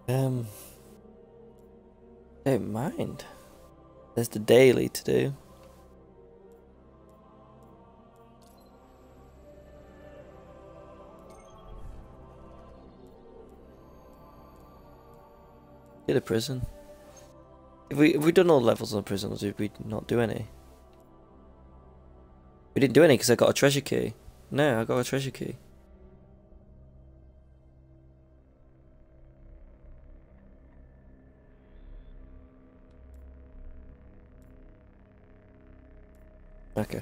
Um, don't mind. There's the daily to do. Did a prison. Have we done all levels on the prison, or did we not do any? We didn't do any because I got a treasure key. No, I got a treasure key. Okay.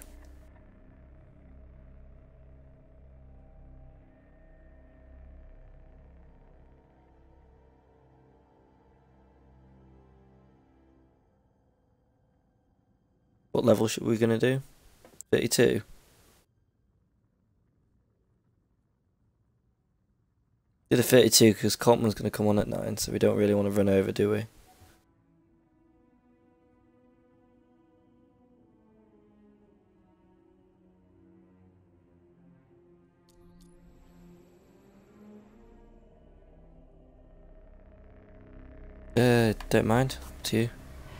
What level should we gonna do? 32. Do the 32 because Compton's gonna come on at 9, so we don't really want to run over, do we? Don't mind. To you.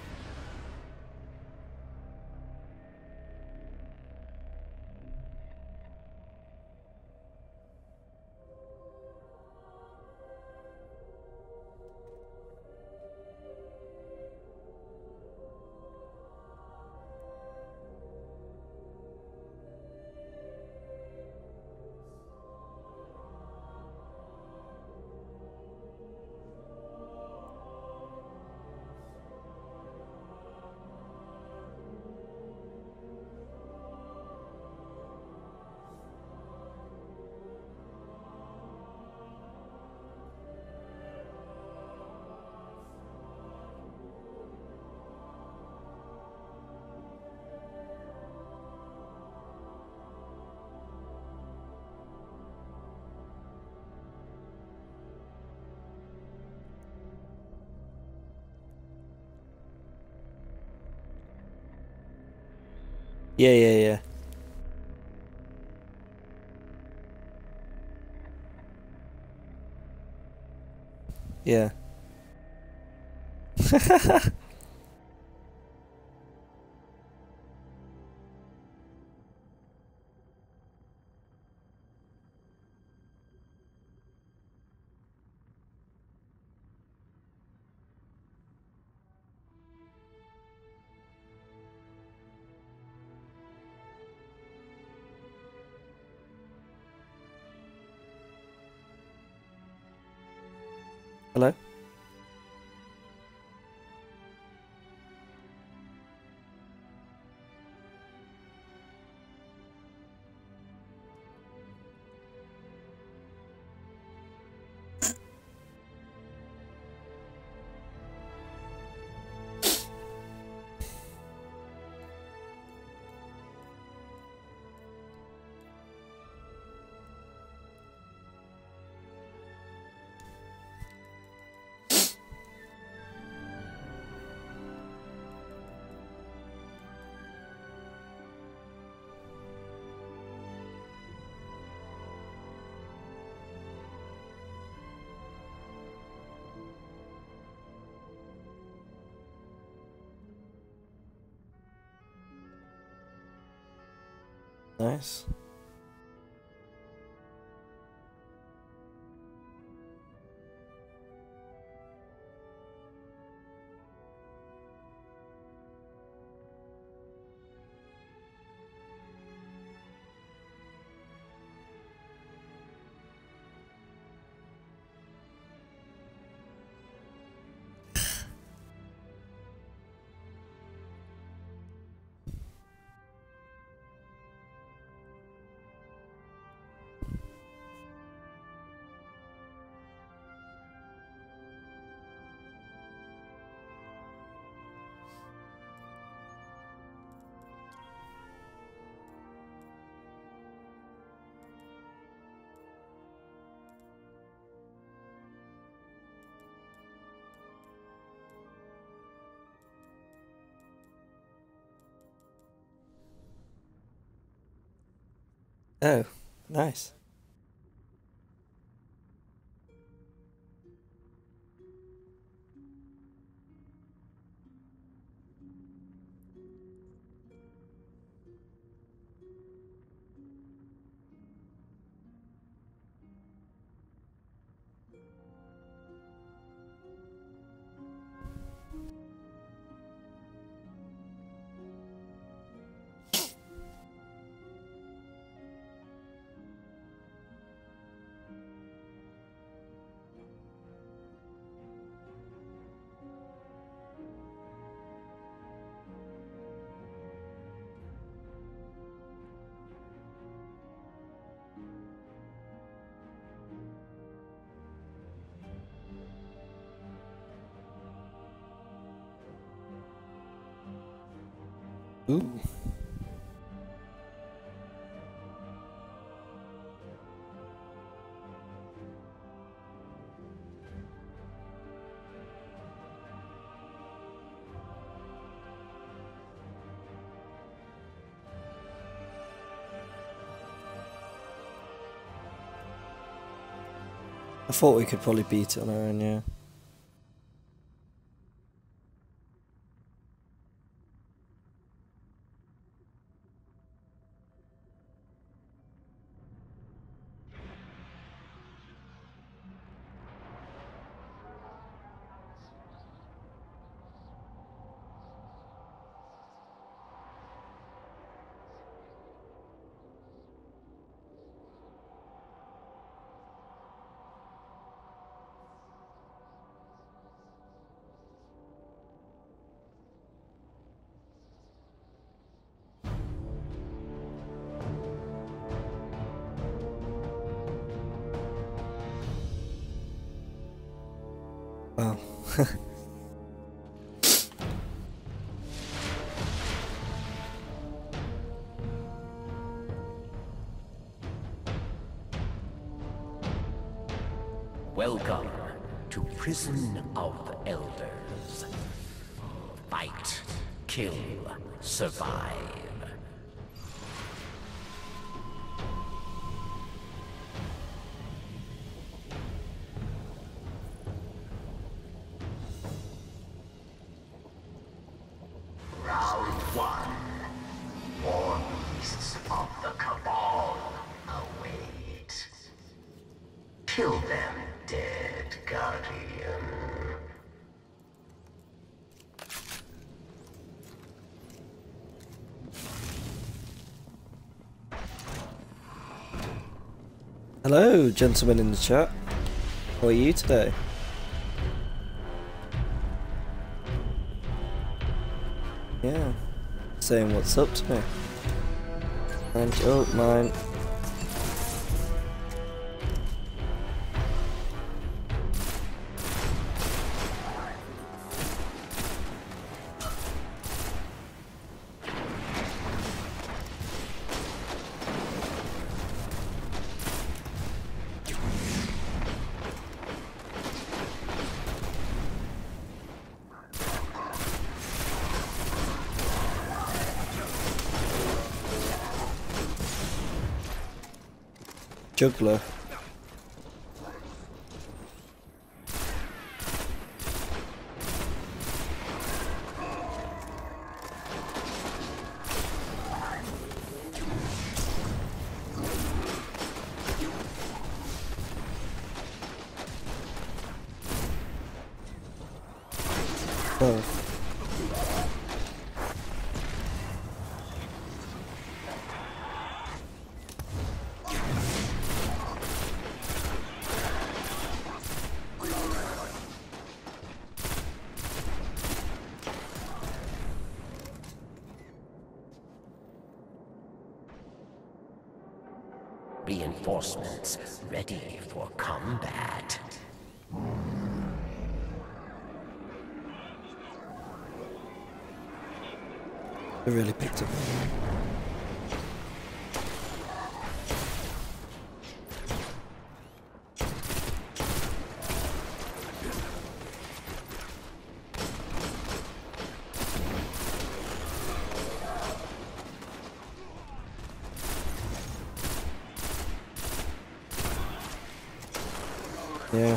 Yeah, yeah, yeah. Yeah. Hello? Nice. Oh, nice. Ooh. I thought we could probably beat it on our own, yeah. Wow. Welcome to Prison of Elders. Fight, kill, survive. Round one. War beasts of the Cabal await. Kill them, dead Guardian. Hello, gentlemen in the chat. How are you today? Yeah, saying what's up to me. And oh, mine. Juggler. Oh. Reinforcements ready for combat. It really picked up. Yeah.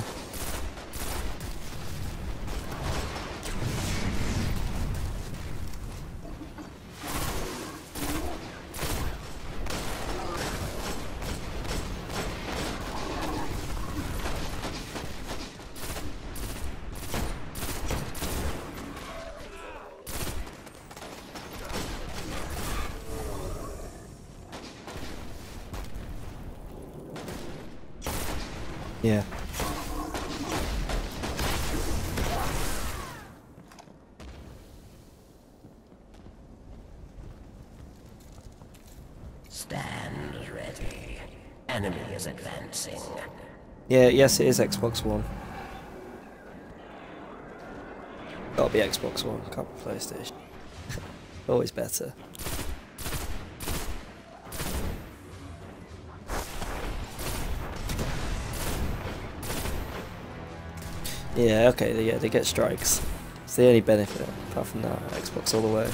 Yeah. Stand ready. Enemy is advancing. Yeah, yes it is Xbox One. Gotta be Xbox One, can't be PlayStation. Always better. Yeah, okay, yeah, they get strikes. It's the only benefit. Apart from that, Xbox all the way.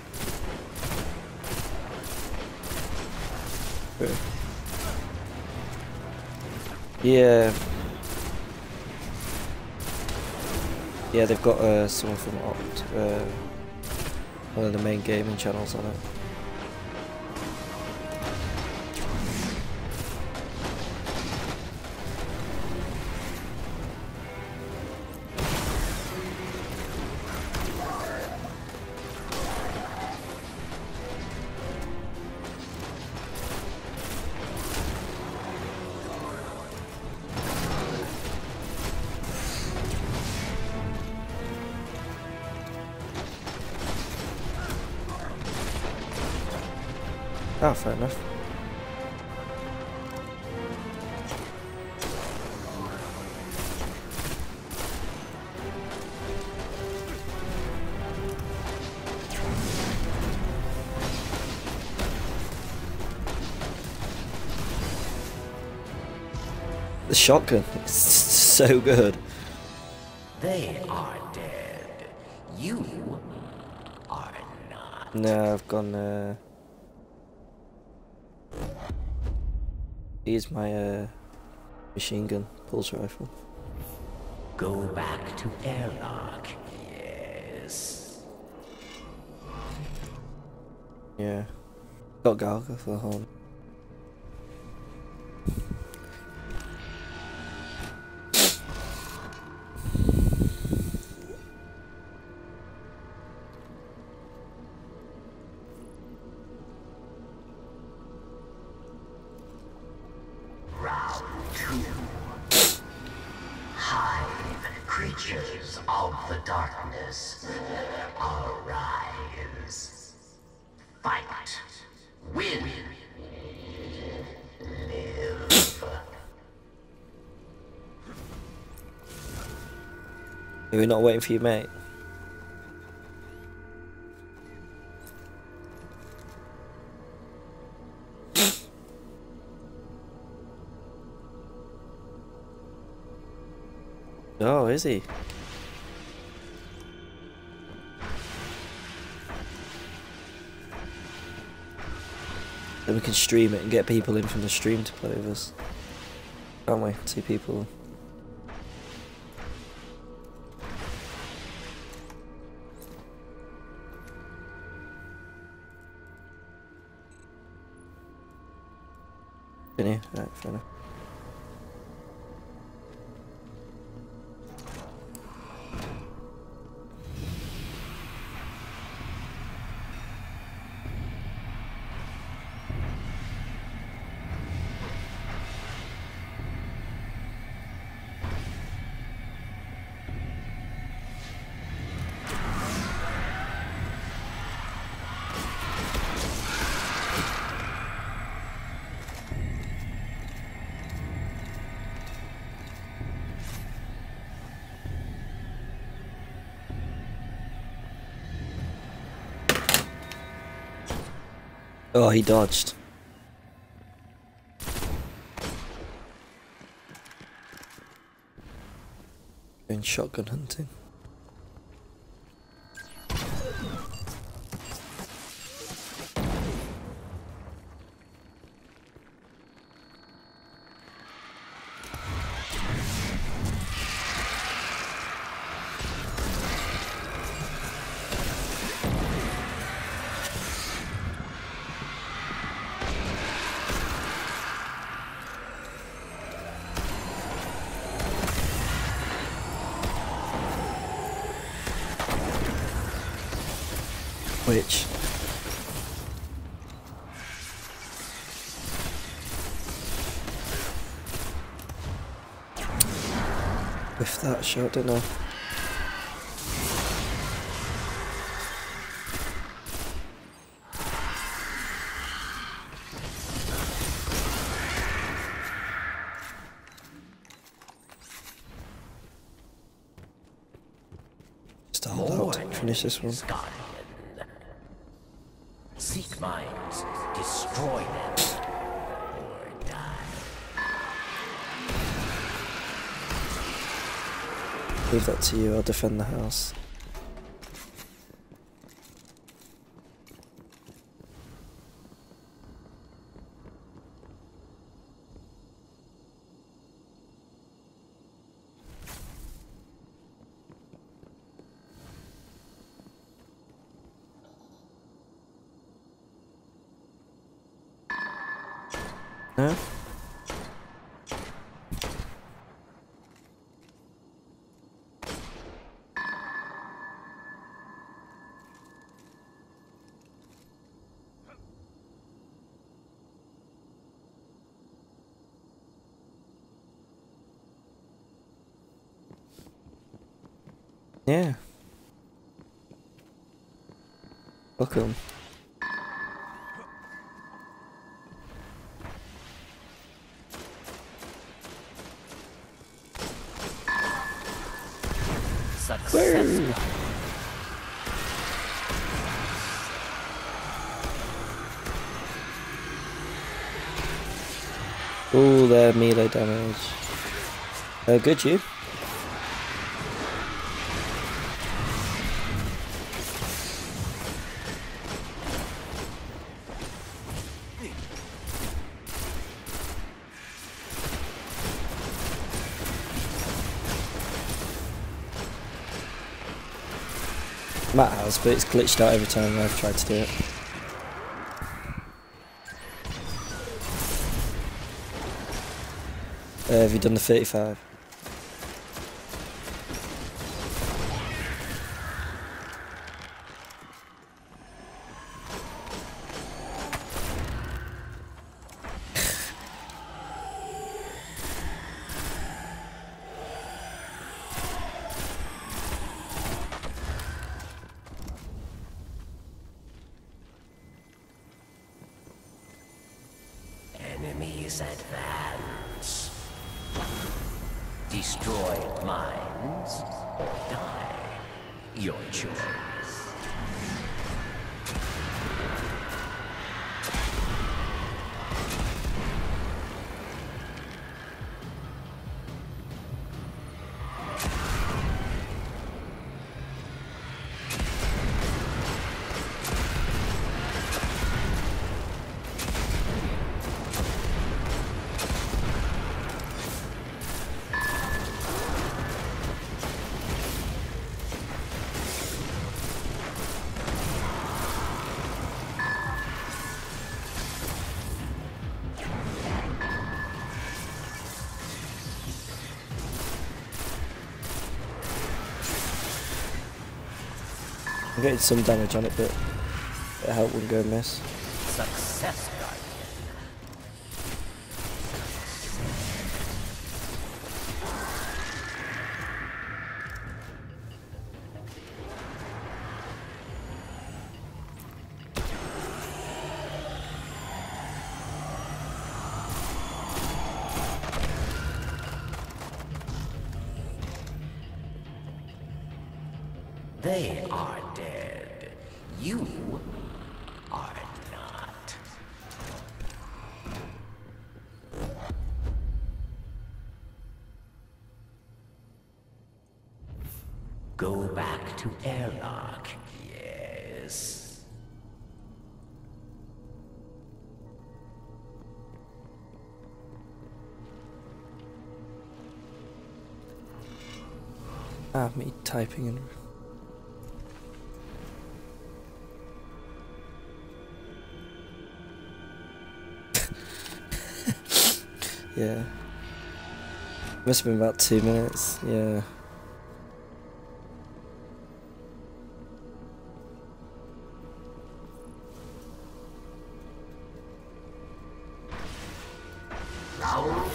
True. Yeah. Yeah, they've got someone from one of the main gaming channels on it. Oh, fair enough. The shotgun is so good. They are dead. You are not. No, I've gone. Here's my machine gun, pulse rifle. Go back to airlock. Yes. Yeah. Got Galga for the home. Round 2. Hive creatures of the darkness. Arise. Fight. Win. Live. Are we not waiting for you, mate? Oh, is he? Then we can stream it and get people in from the stream to play with us. Can't we? 2 people. Can you? Right, fair enough. Oh, he dodged. Going shotgun hunting. Which? With that shot, don't know. Just hold out to finish this one. Destroy them or die. Leave that to you, I'll defend the house. No? Yeah. Welcome. Success. Ooh, their melee damage. Good, you. Matt has, but it's glitched out every time I've tried to do it. Have you done the 35? Enemies advance. Destroy mines or die. Your choice. I'm getting some damage on it, but it helped wouldn't go miss. Success, Guardian. They are dead. You are not. Go back to airlock, yes. Ah, me typing in. Yeah. Must have been about 2 minutes, yeah. Now,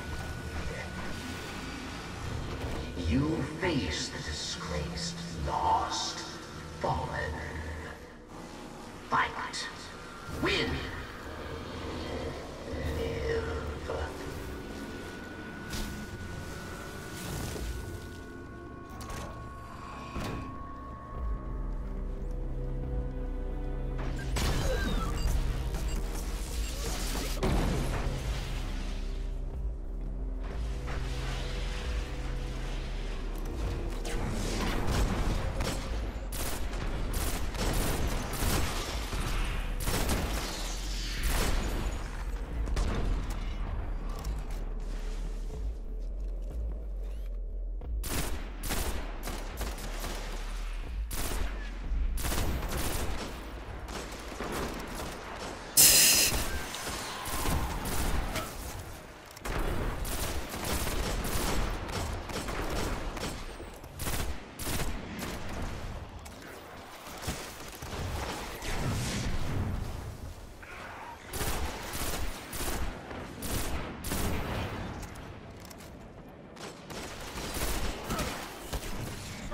you face the disgraced, lost, fallen. Fight. Win. Live.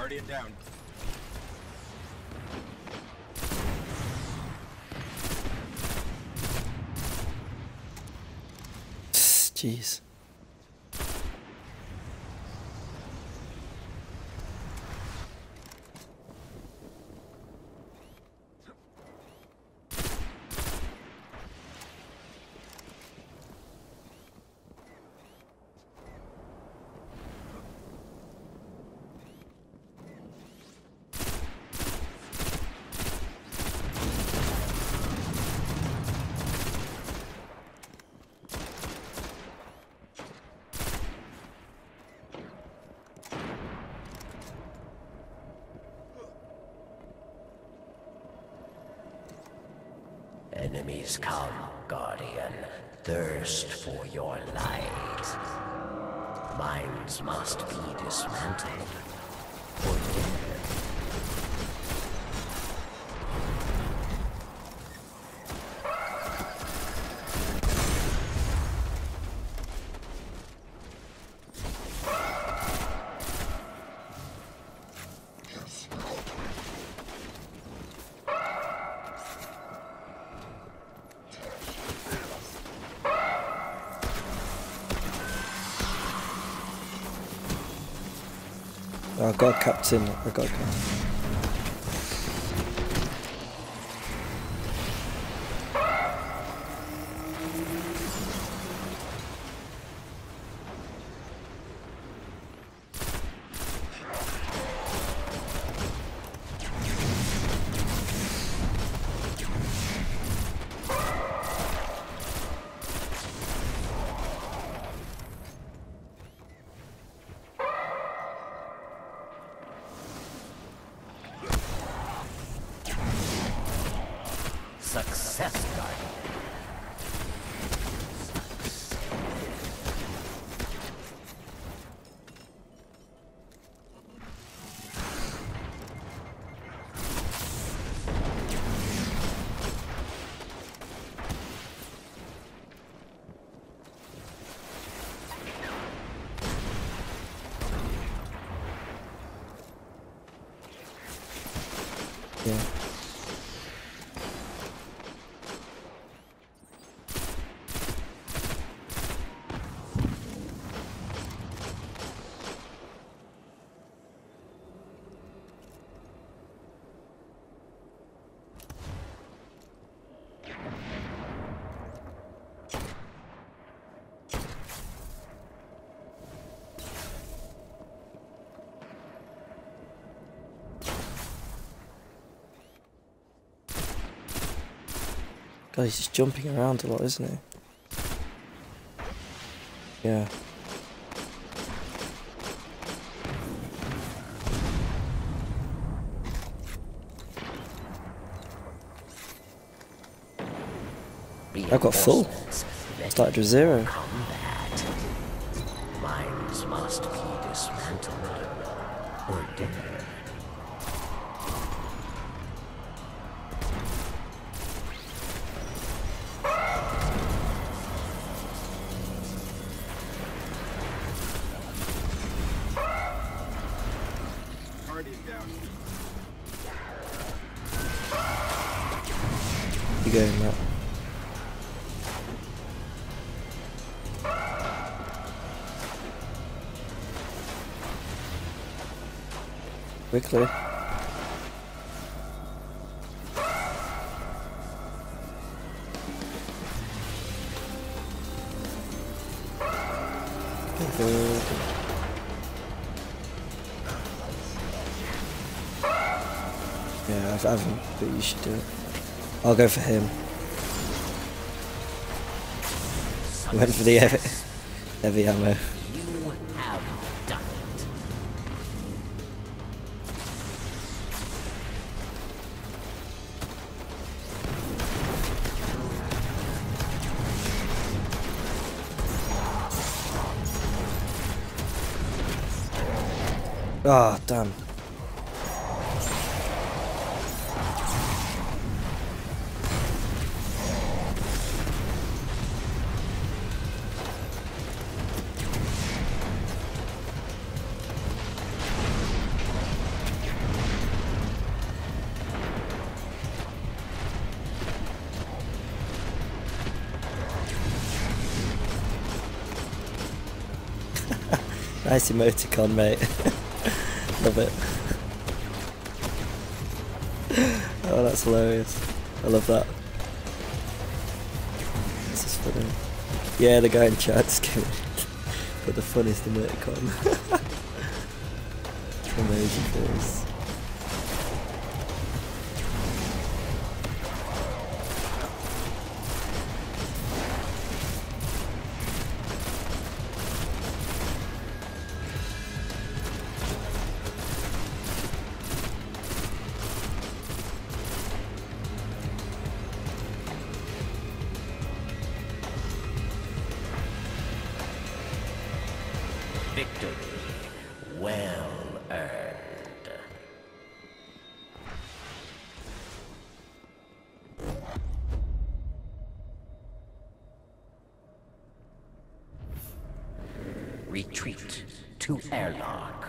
Guardian down. Jeez. Enemies come, Guardian. Thirst for your light. Minds must be dismantled. Or dead. Oh, I got a captain. I got a captain. Success, Guardian. Yeah. God, he's just jumping around a lot, isn't he? Yeah. I've got full. Started with 0. Combat. Minds must be dismantled or dead. Guardian down. You going, Matt? Quickly. Yeah, I haven't, but you should do it. I'll go for him. Went for the heavy ammo. You have done it. Ah, damn. Nice emoticon, mate. Love it. Oh, that's hilarious. I love that. This is funny. Yeah, the guy in chat's giving but the funniest emoticon. Amazing face. Victory well earned. Retreat to airlock.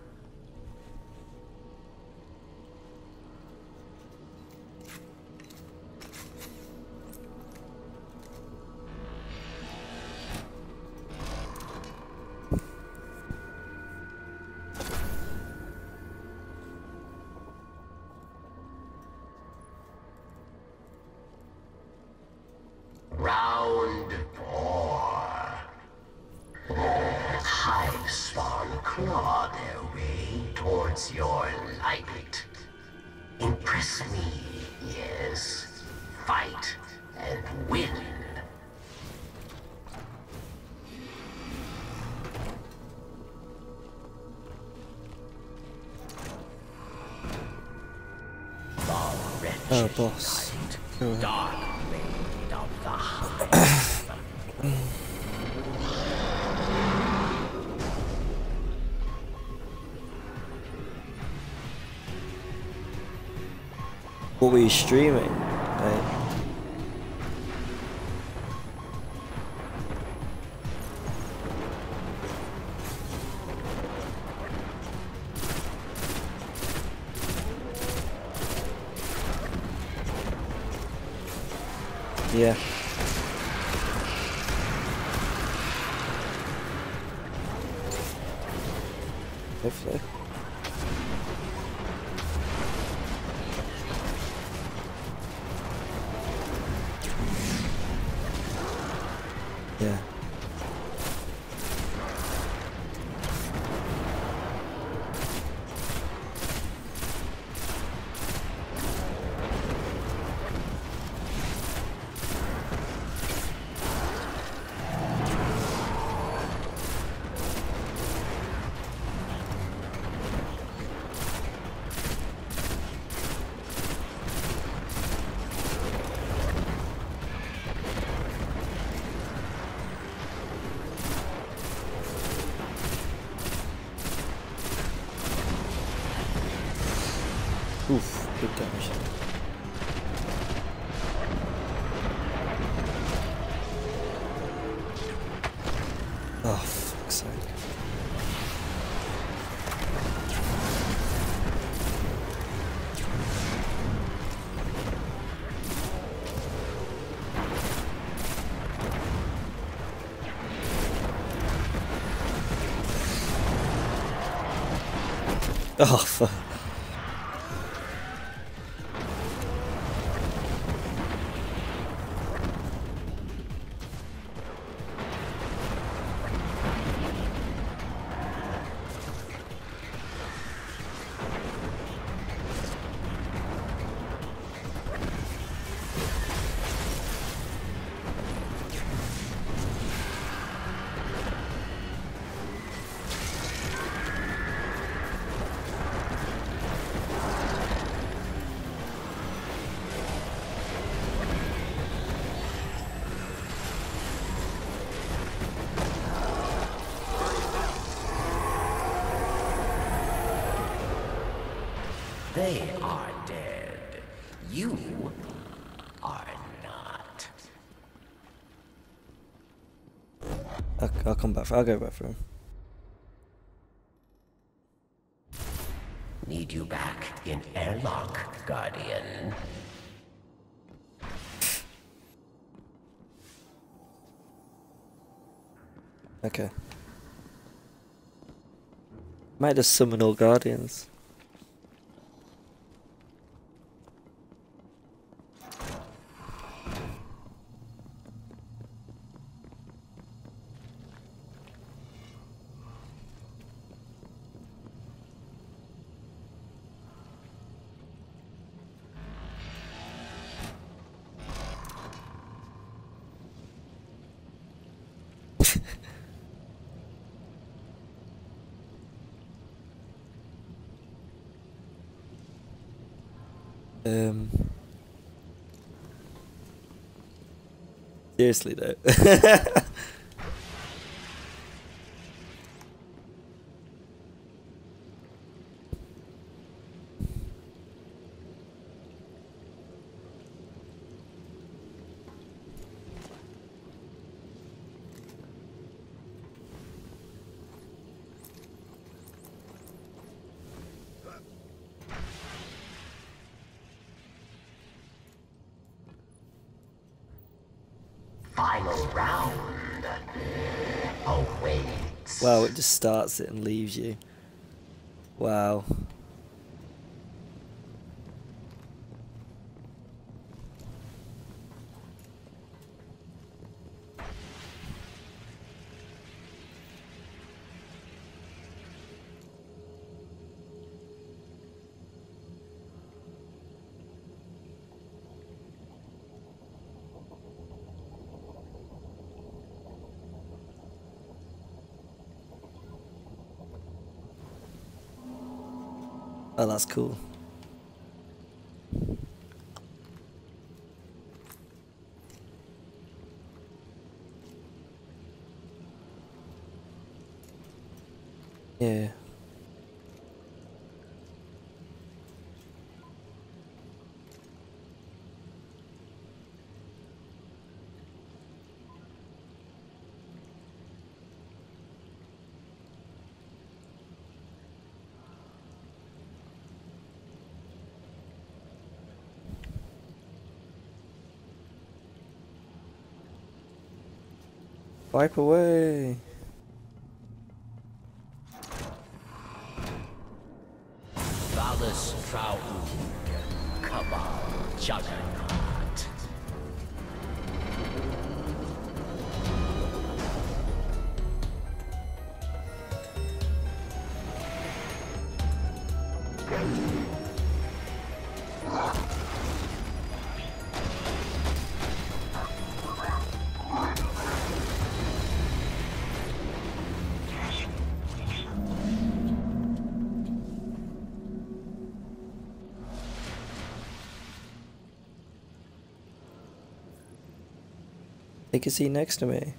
Round 4. Hive spawn claw their way towards your light. Impress me, yes. Fight and win. Oh, boss. Dark blade of the hive. What were you streaming? Right. Yeah. Hopefully. Yeah. Oof, good damage. Oh, fuck's sake. Oh, fuck. They are dead. You are not. I'll come back. I'll go back for him. Need you back in airlock, Guardian. Okay. Might just summon all guardians. Seriously though. Final round awaits. Wow, it just starts it and leaves you. Wow. Oh, that's cool. Yeah. Wipe away. Valis Traum, Cabal, Juggernaut. Take a seat next to me.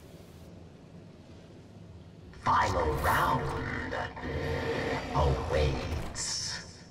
Final round awaits.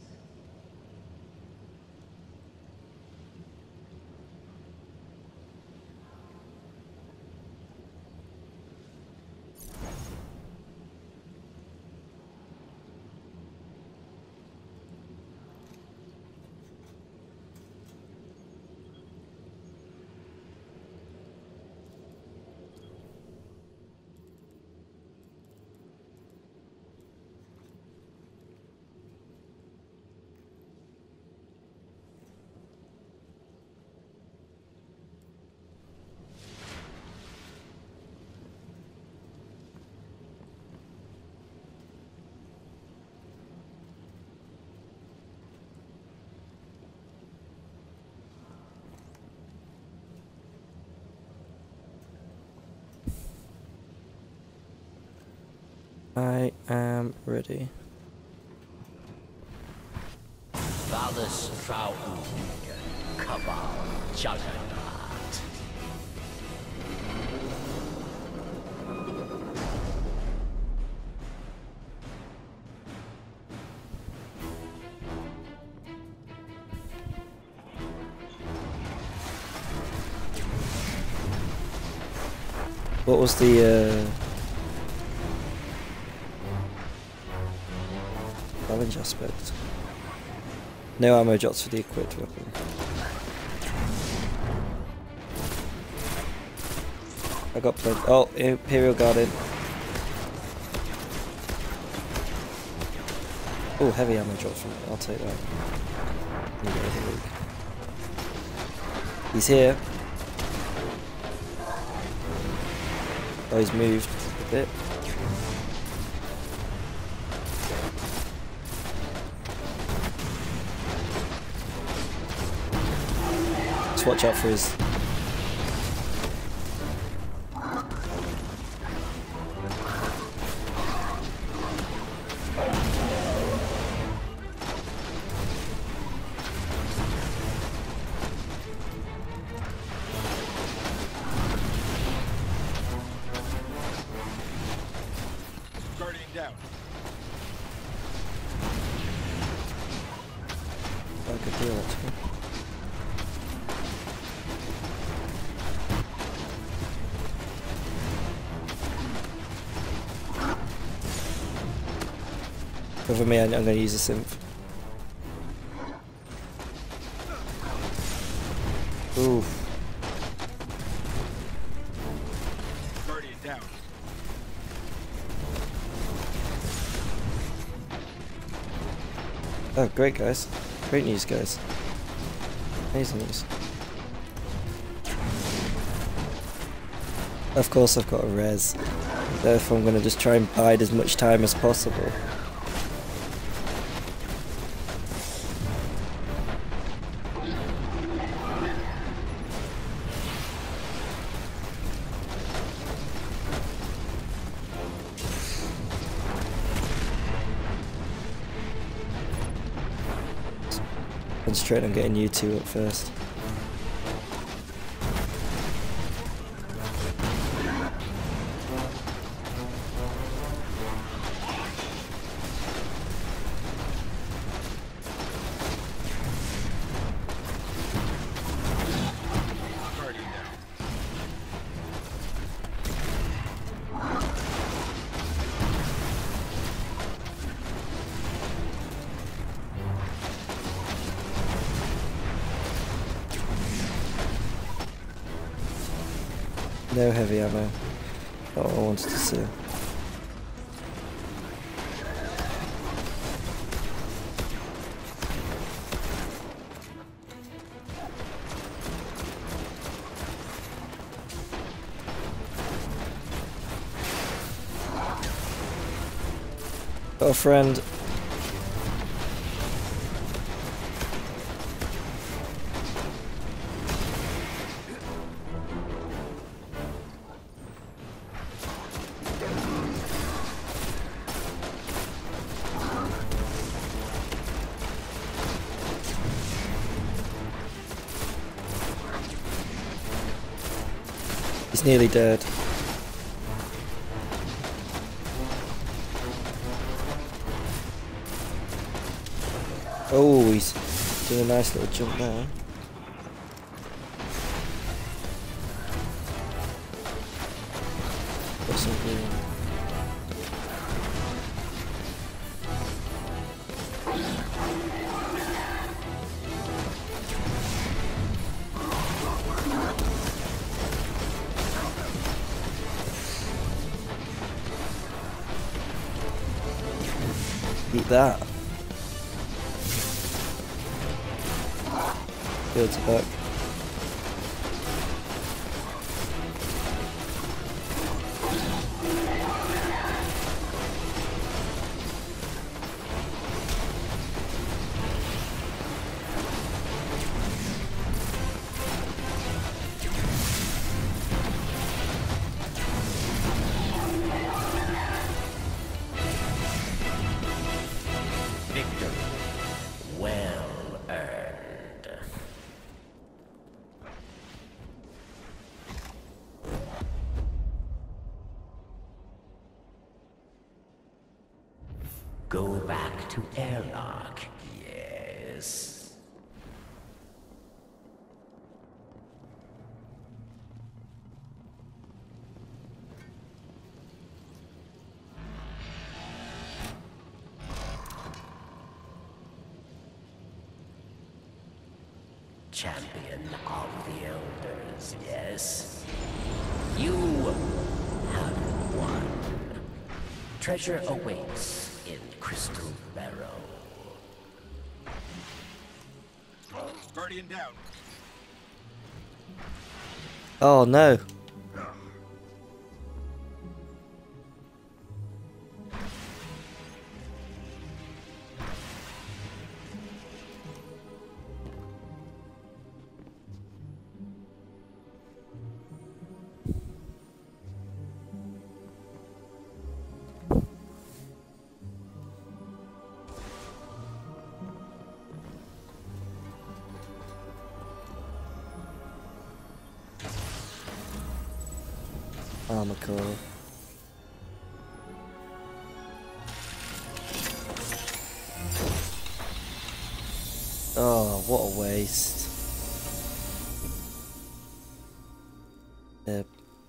I am ready. Valis Traum, Cabal, Juggernaut. What was the challenge aspect? No ammo drops for the equipped weapon. I got plenty. Oh, Imperial Guardian. Oh, heavy ammo drop from it. I'll take that. He's here. Oh, he's moved a bit. Just watch out for his... Guardian down. Oh, good deal, actually. Cover me, I'm going to use a synth. Oof. Guardian down. Oh, great, guys. Great news, guys. Amazing news. Of course I've got a res. Therefore I'm going to just try and bide as much time as possible. Concentrate on getting you two up first. Guardian down. No heavy ammo. Not what I wanted to see. Got a friend. He's nearly dead. Oh, he's doing a nice little jump there. Got some green. Eat that. Fields back. Victory. Well earned. Go back to airlock. Yes. Champion of the Elders, yes? You have won. Treasure awaits in Crystal Barrow. Guardian down. Oh no. Armor core. Oh, what a waste. Yep.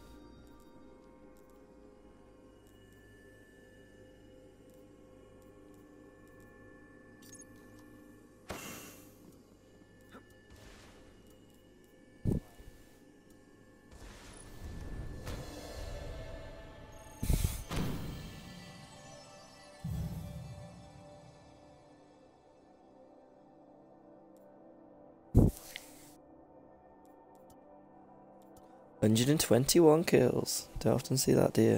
$121 kills. Don't often see that, do you?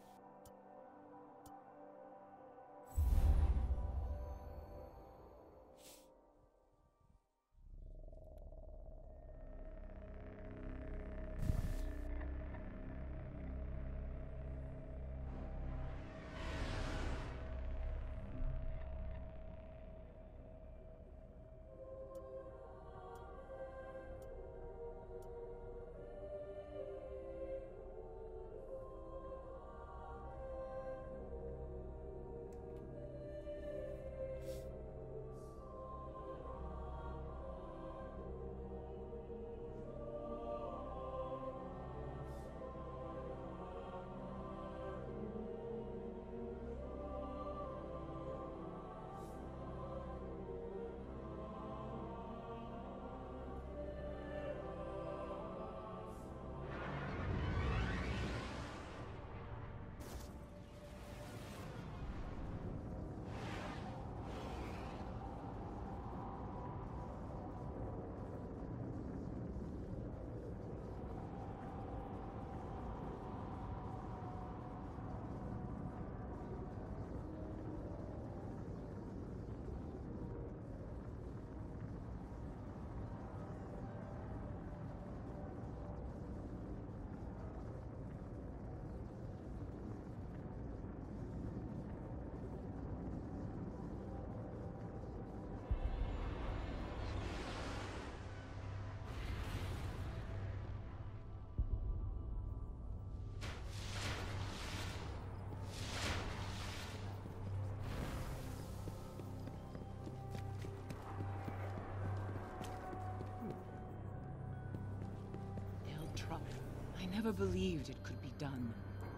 I never believed it could be done.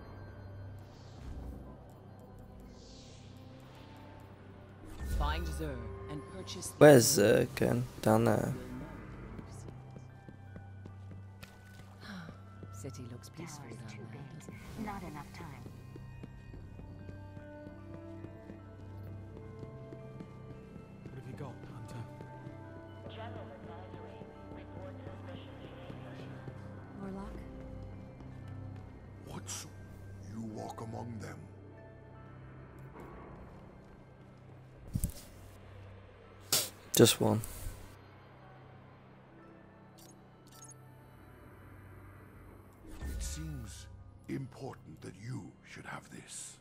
Find Zer and purchase the Where's Zer going? Down there. City looks peaceful Tower's down too there. big. Not enough time. What have you got, Hunter? General advisory. Report suspicion. Warlock? What's... You walk among them? Just one. It seems important that you should have this.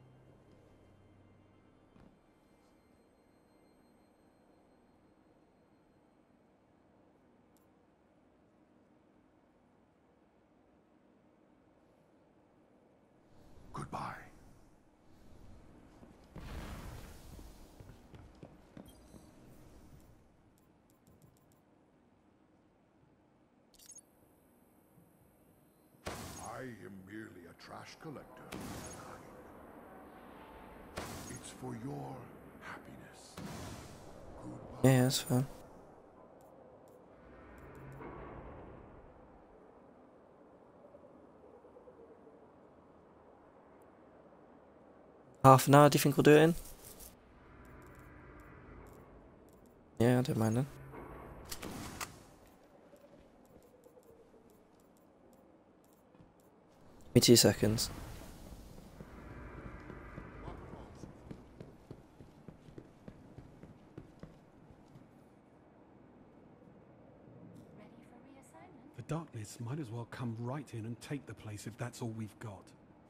Goodbye. I am merely a trash collector. It's for your happiness. Goodbye. Yeah, that's fine. Half an hour, do you think we'll do it in? Yeah, I don't mind then. me 2 seconds. Ready for reassignment? The darkness might as well come right in and take the place if that's all we've got.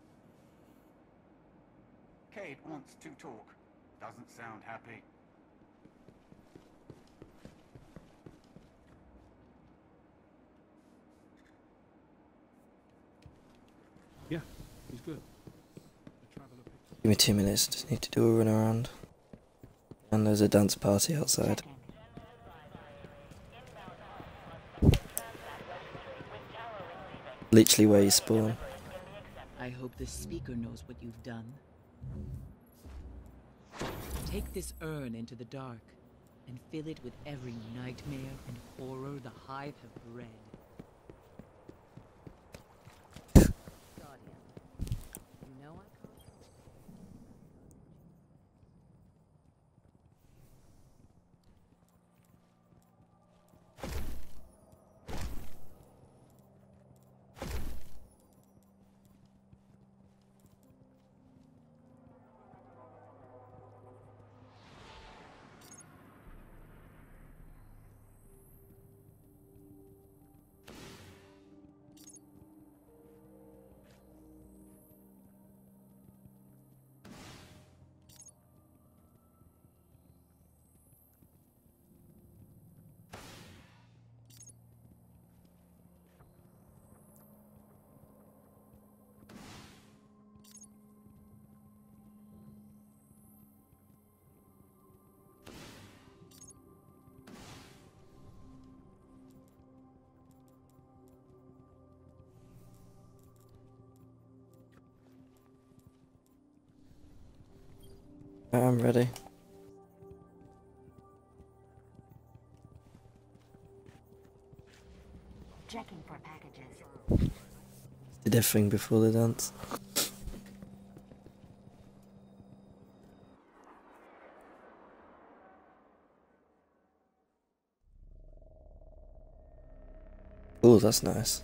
Kate wants to talk. Doesn't sound happy. Yeah, he's good. The traveler picked Give me 2 minutes, just need to do a run around. And there's a dance party outside. Checking. Literally where you spawn. I hope the speaker knows what you've done. Take this urn into the dark and fill it with every nightmare and horror the Hive have bred. Guardian, you know I can't. I'm ready. Checking for packages. Did everything before the dance. Oh, that's nice.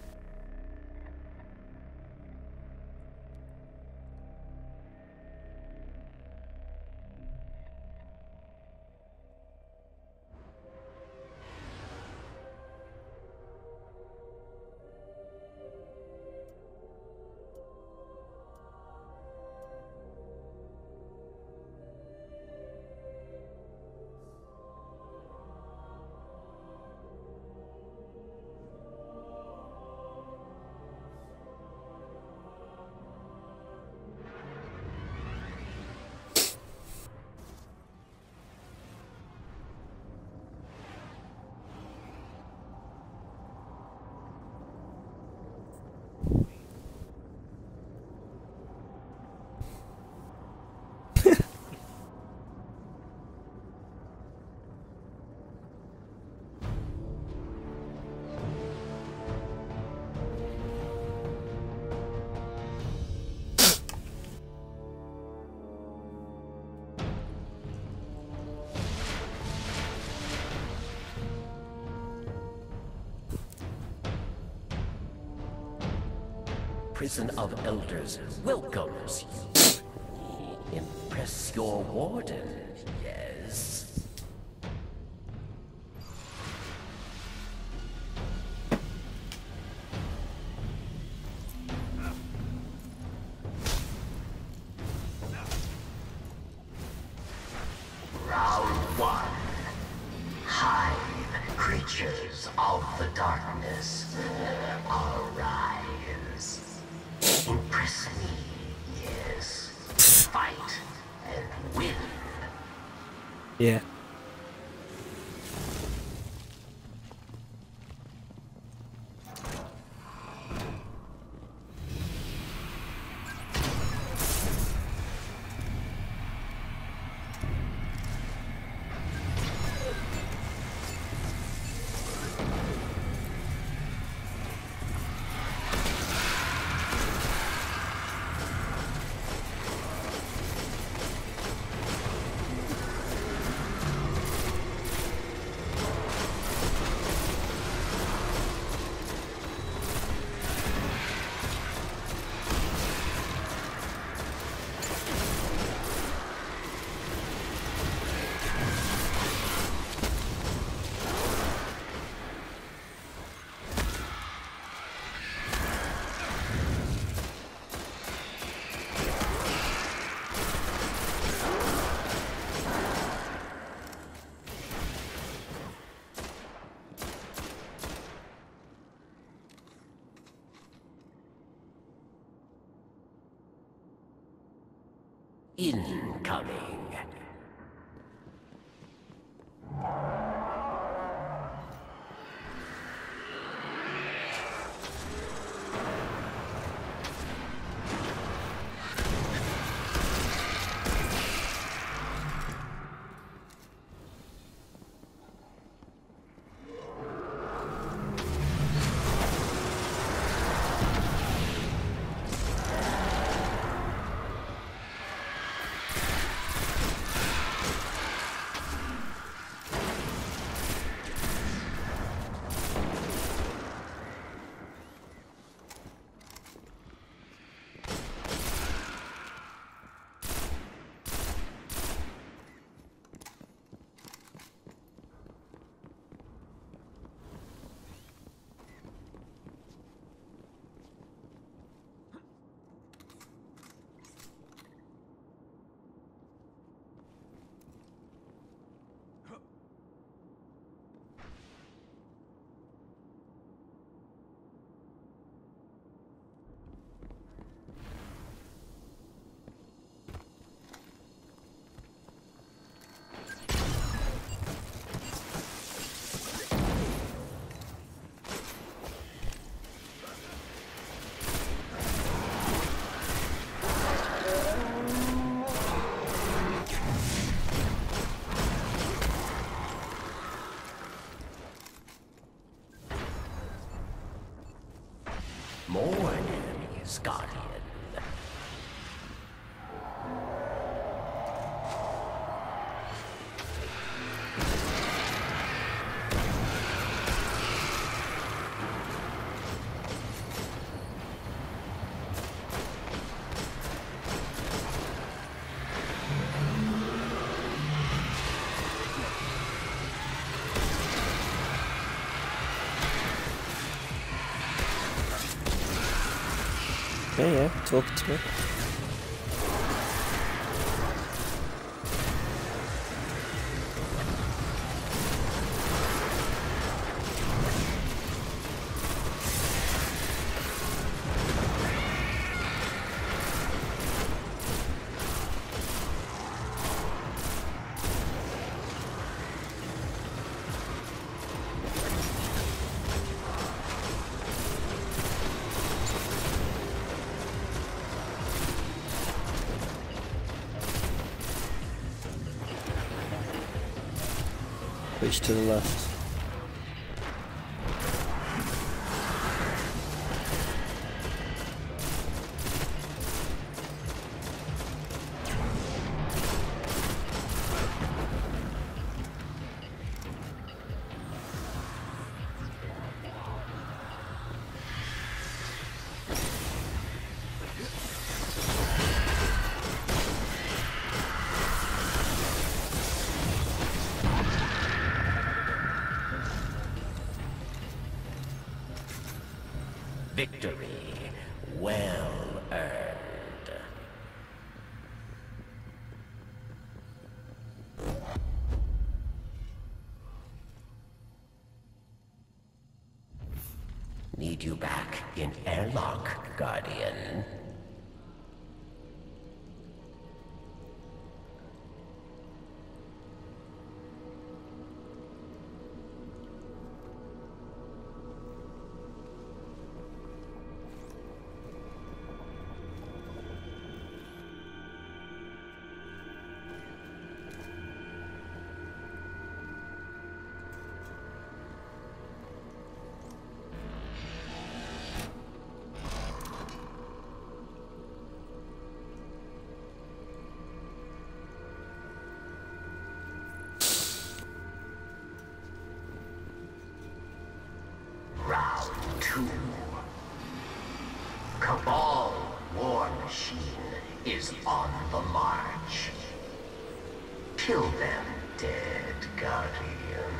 Prison of Elders welcomes you. Impress your warden, yes. Round one. Hive, creatures of the darkness, arise. Impress me, yes. Fight and win. Yeah. Incoming. More enemies, Guardian. Yeah, talk to me. Reach to the left. Victory well earned. Need you back in airlock, Guardian. Round 2. Cabal war machine is on the march. Kill them, dead Guardian.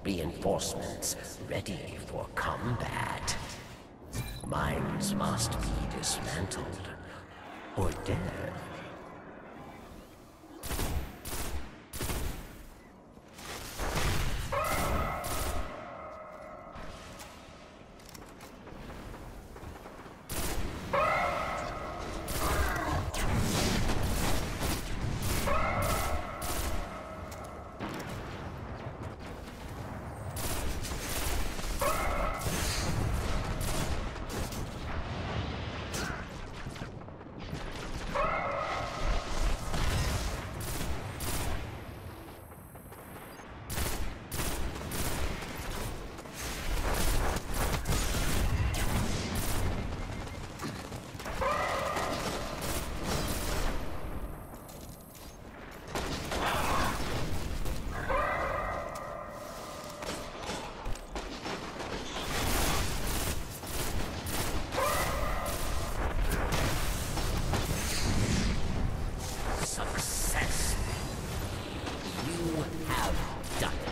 Reinforcements ready for combat. Mines must be dismantled or dead. Success. You have done it.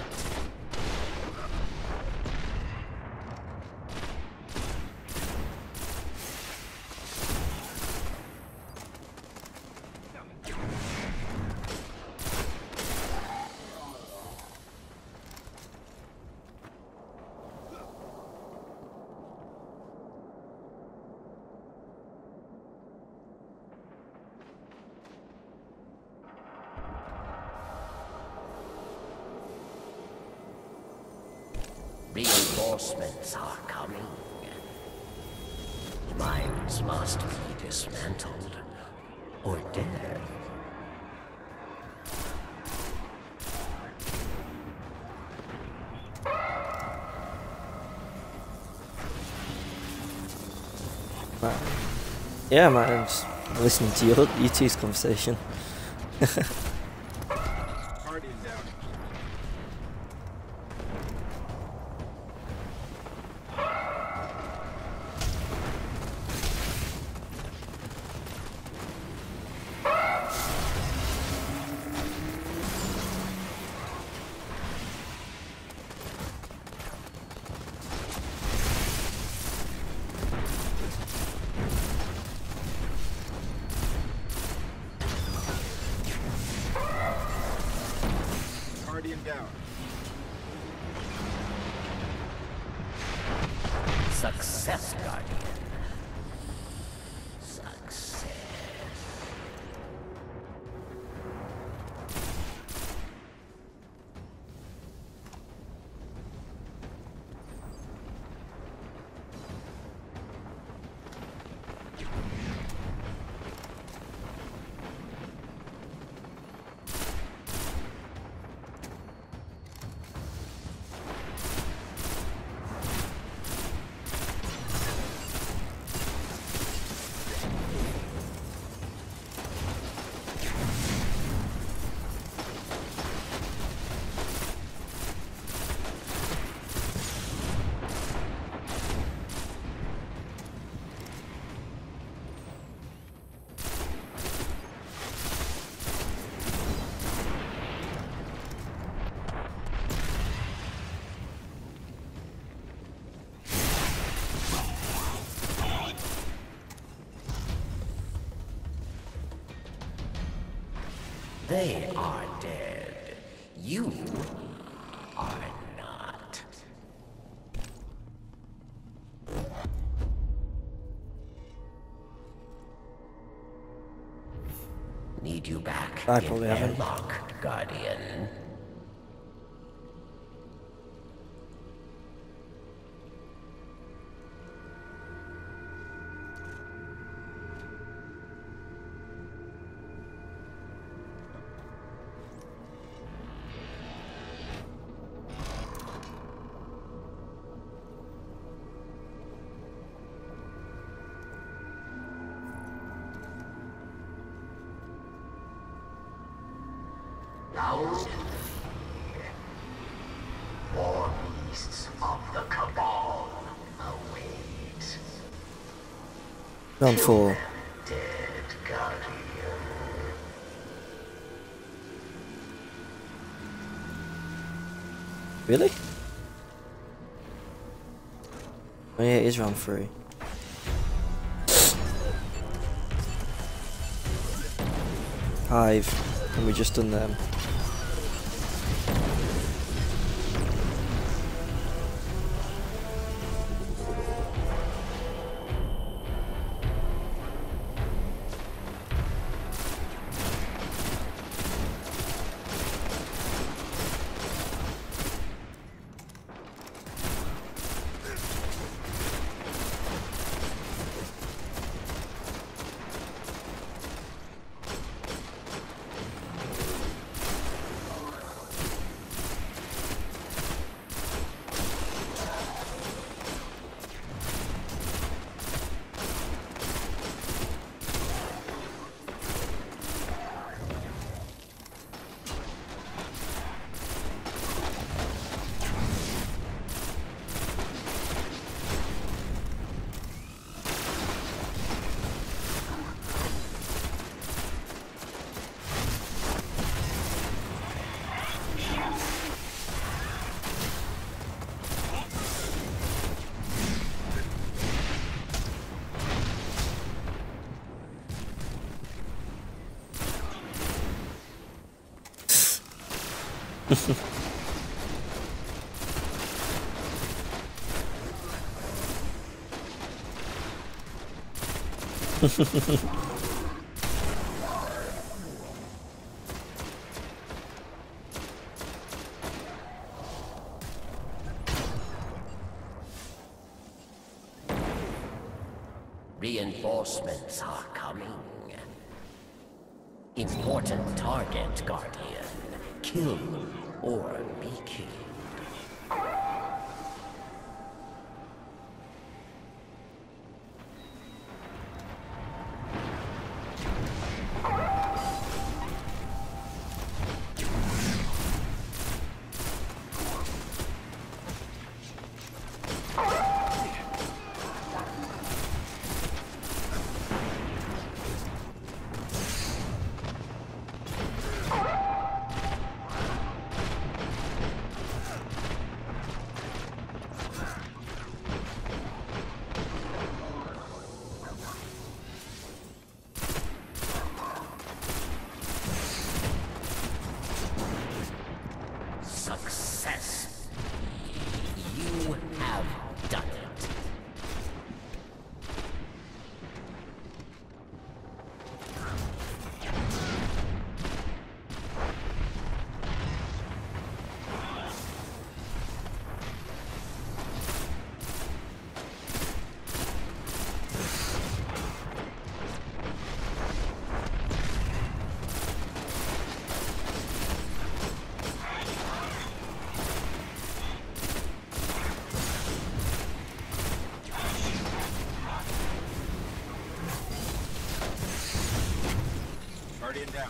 Reinforcements are coming. Mines must be dismantled or dead. Yeah, man, I'm just listening to you two's conversation. Guardian down. Guardian down. Success, Guardian. Success. They are dead. You are not. Need you back I in probably haven't. airlock, Guardian. Round three. More beasts of the Cabal await. Round 4. Dead Guardian. Really? Oh yeah, it is round 3. Hive, and we just done them. Reinforcements are coming. Important target, Guardian. Kill or be killed. Success. You have done it. Guardian down.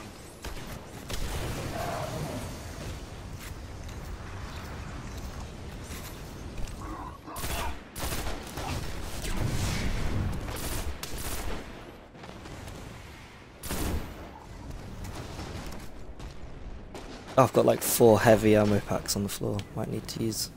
I've got like 4 heavy ammo packs on the floor. Might need to use.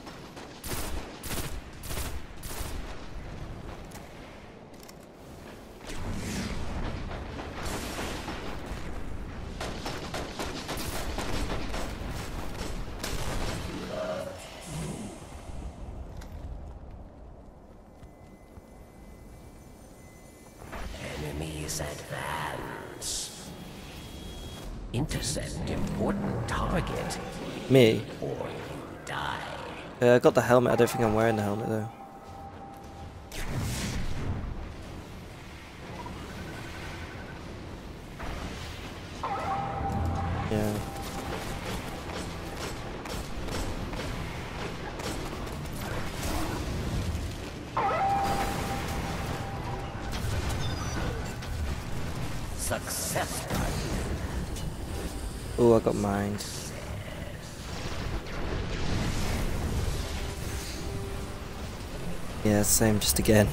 Enemies advance. Intercept important target, Me? or you die. I got the helmet. I don't think I'm wearing the helmet though. Yeah. Success. Oh, I got mine. Yeah, same, just again.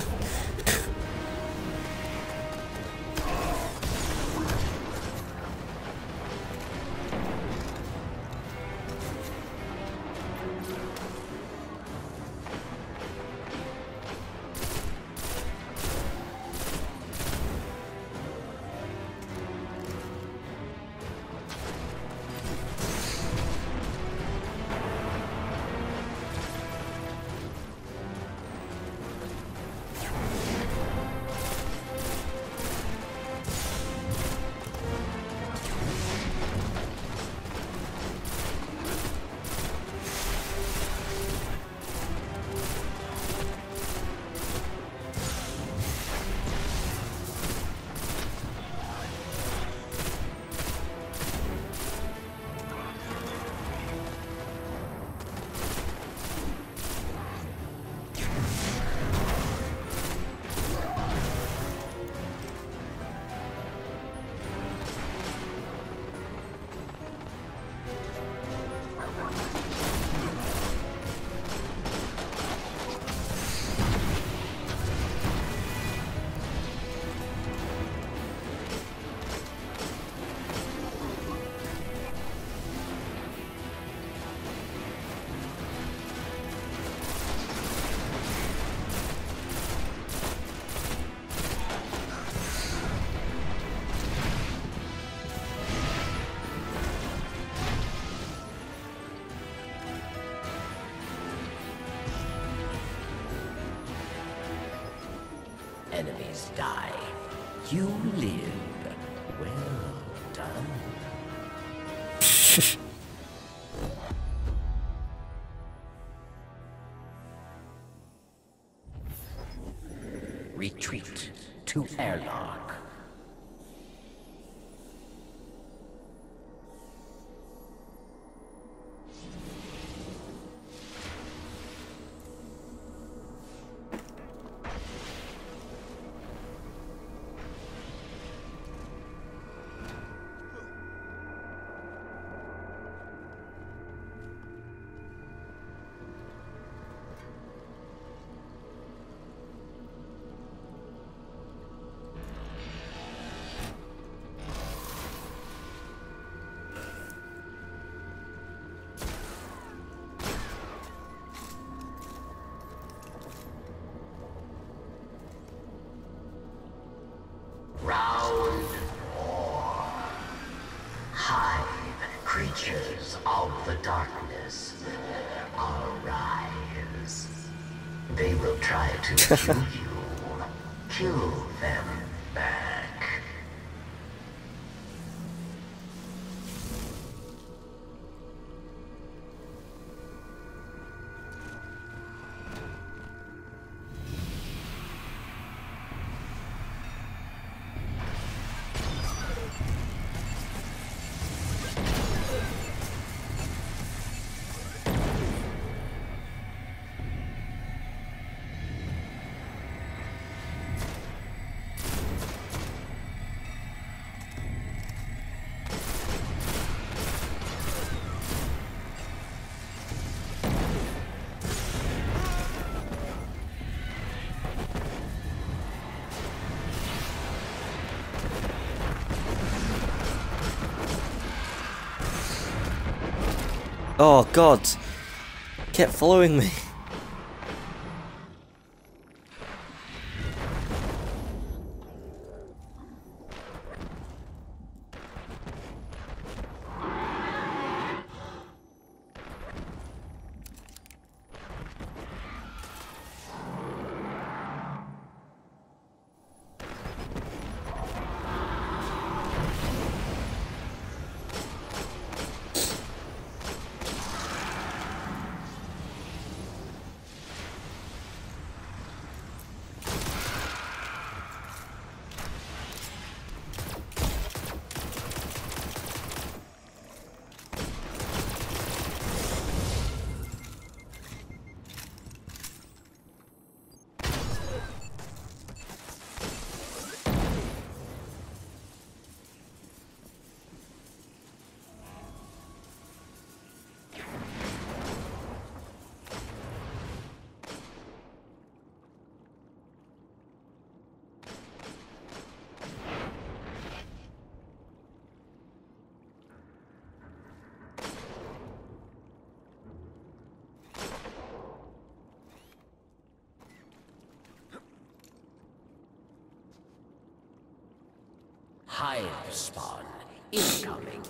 enemies die. You live. Well done. Retreat to airlock. Round 4. Hive creatures of the darkness, arise. They will try to kill you. Kill them back. Oh god, kept following me. Hive spawn incoming.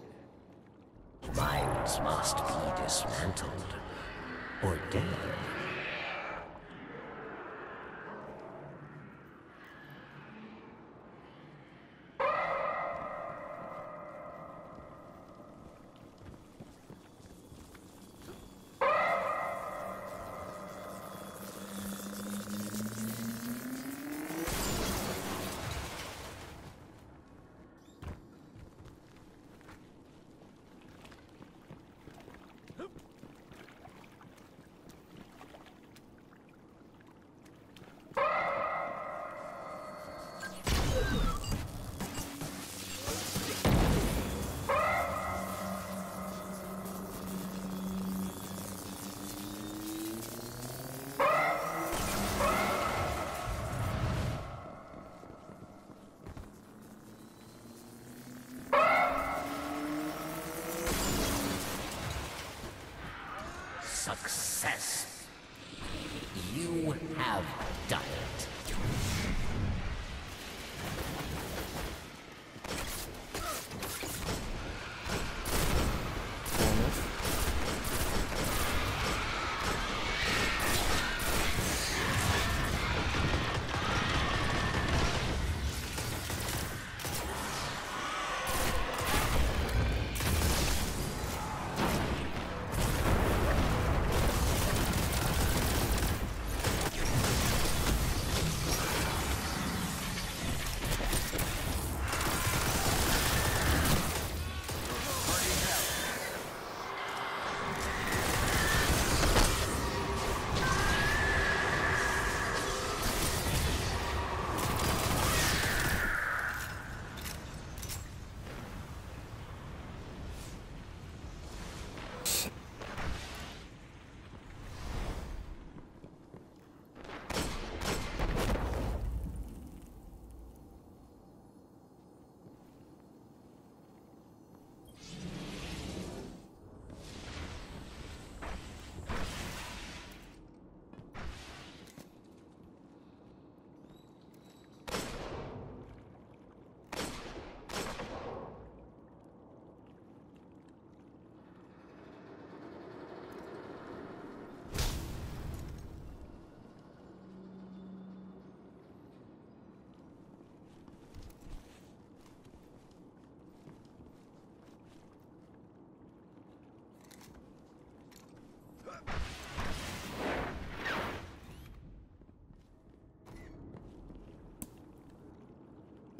Minds must be dismantled or dead. Success. You have done it.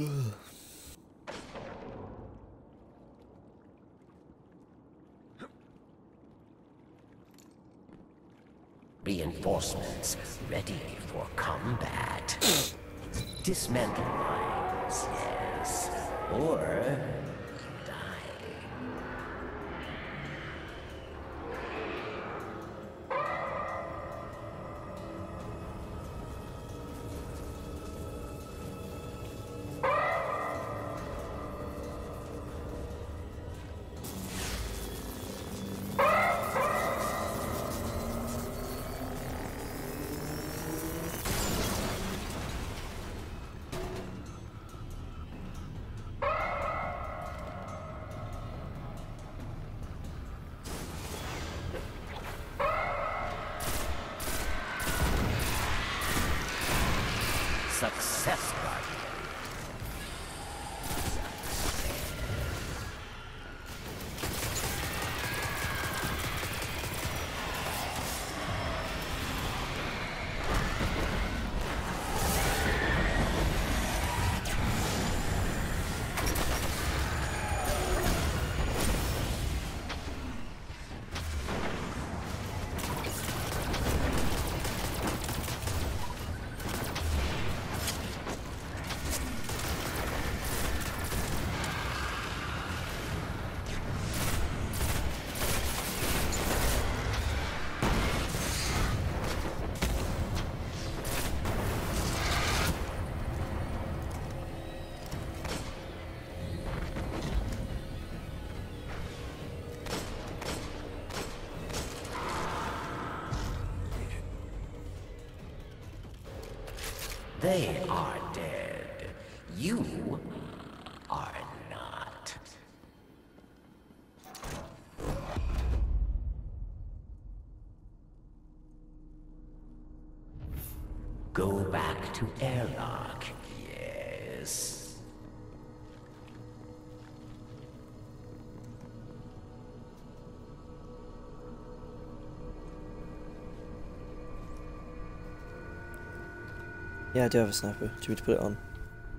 Reinforcements ready for combat. Dismantle mines, yes. Or die. Success, Guardian. They are dead. You are not. Go back to airlock, yes. Yeah, I do have a sniper. Do you want me to put it on?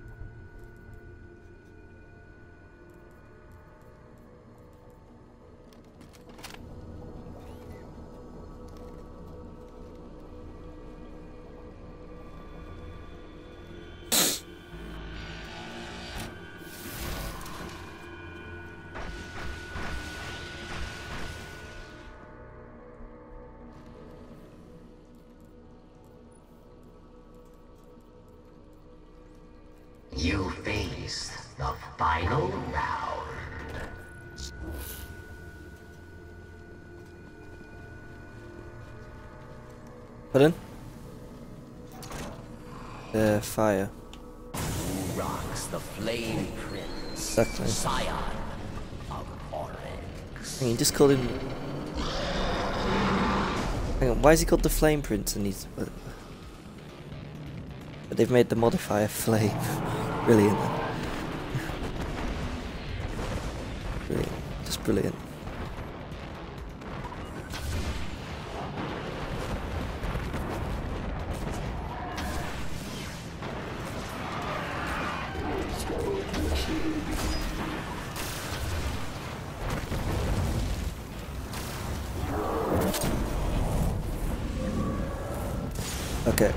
You face the final round. Pardon? Fire. Who rocks the Flame Prince? Exactly. Scion of Oryx. I mean, just call him... Hang on, why is he called the Flame Prince and he's... But they've made the modifier Flame. Brilliant. Brilliant. Just brilliant. Okay.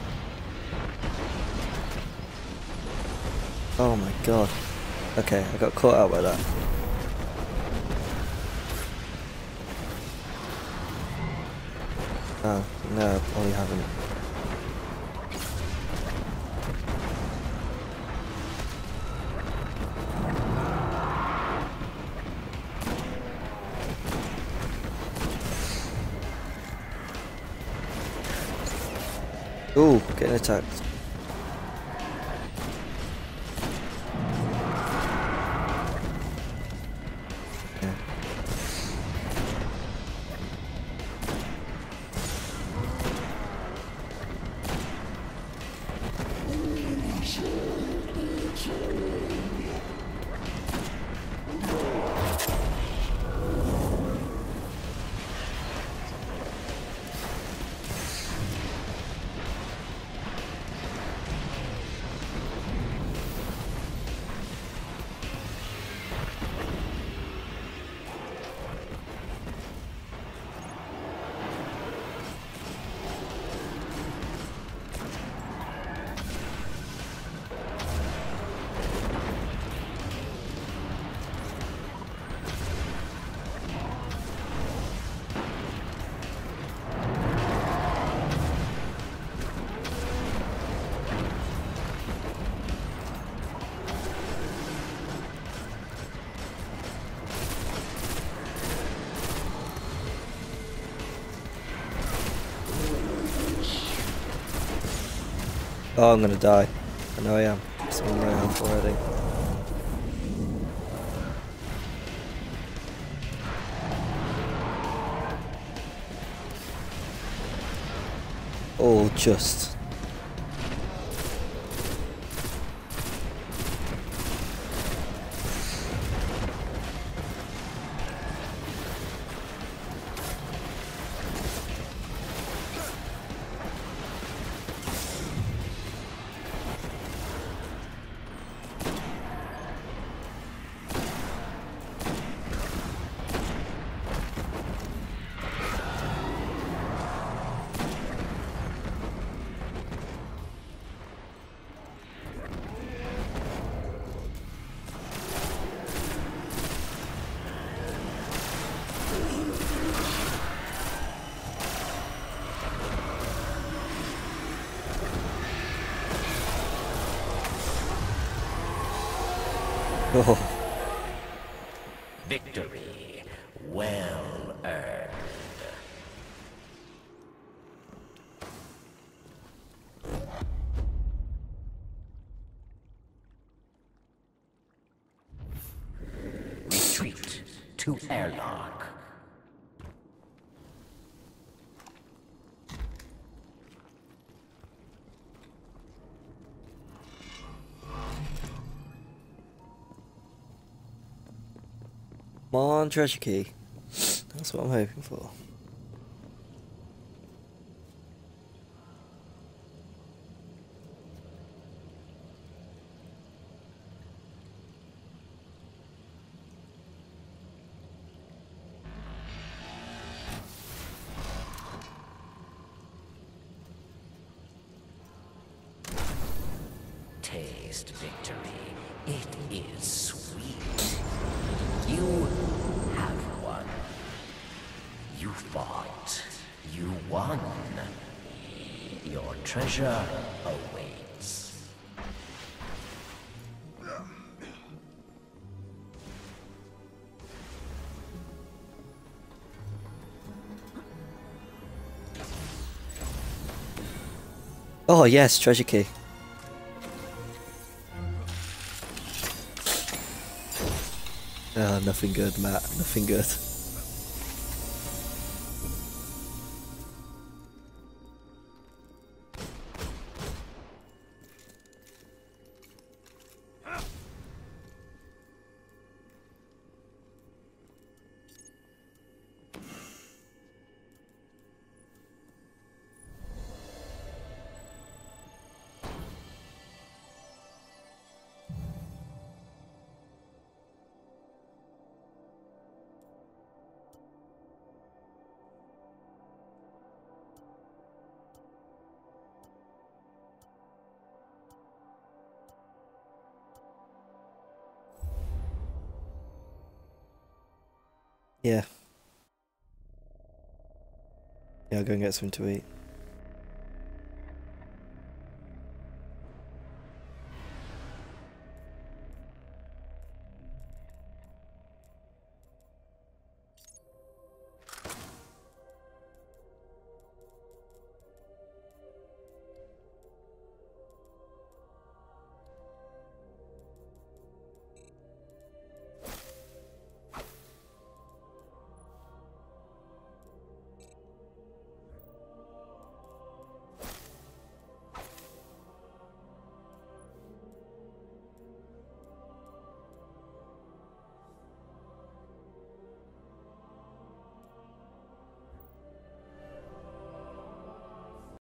Oh my god. Okay, I got caught out by that. Oh, no, probably haven't. Ooh, getting attacked. Yeah. Oh, I'm gonna die. I know I am. It's on my health already. Oh, just. Oh. Victory well earned. Retreat to airlock. Come on, treasure key. That's what I'm hoping for. Taste victory. It is sweet. You have won. You fought. You won. Your treasure awaits. Oh yes, treasure key. Nothing good, Matt. Nothing good. Yeah. Yeah, I'll go and get something to eat.